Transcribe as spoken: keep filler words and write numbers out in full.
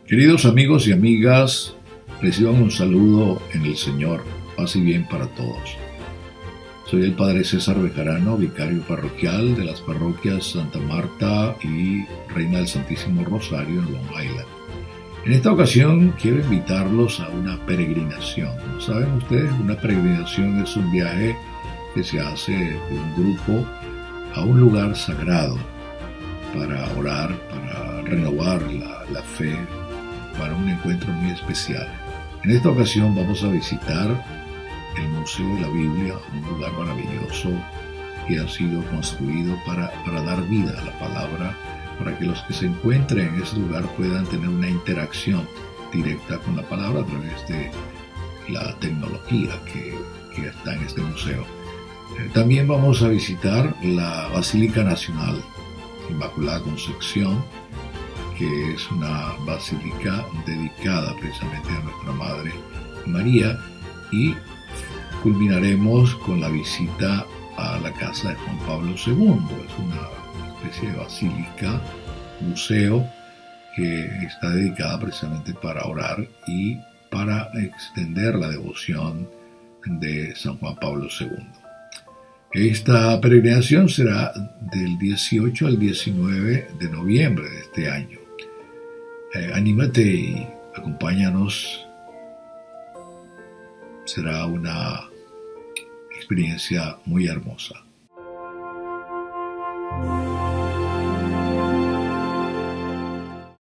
Queridos amigos y amigas, reciban un saludo en el Señor, paz y bien para todos. Soy el Padre César Bejarano, vicario parroquial de las parroquias Santa Marta y Reina del Santísimo Rosario en Long Island. En esta ocasión quiero invitarlos a una peregrinación. Como saben ustedes, una peregrinación es un viaje que se hace de un grupo a un lugar sagrado para orar, para renovar la, la fe, para un encuentro muy especial. En esta ocasión vamos a visitar el Museo de la Biblia, un lugar maravilloso que ha sido construido para, para dar vida a la palabra, para que los que se encuentren en ese lugar puedan tener una interacción directa con la palabra a través de la tecnología que, que está en este museo. También vamos a visitar la Basílica Nacional Inmaculada Concepción, que es una basílica dedicada precisamente a nuestra Madre María, y culminaremos con la visita a la casa de Juan Pablo segundo. Es una especie de basílica, museo, que está dedicada precisamente para orar y para extender la devoción de San Juan Pablo segundo. Esta peregrinación será del dieciocho al diecinueve de noviembre de este año. Eh, anímate y acompáñanos. Será una experiencia muy hermosa.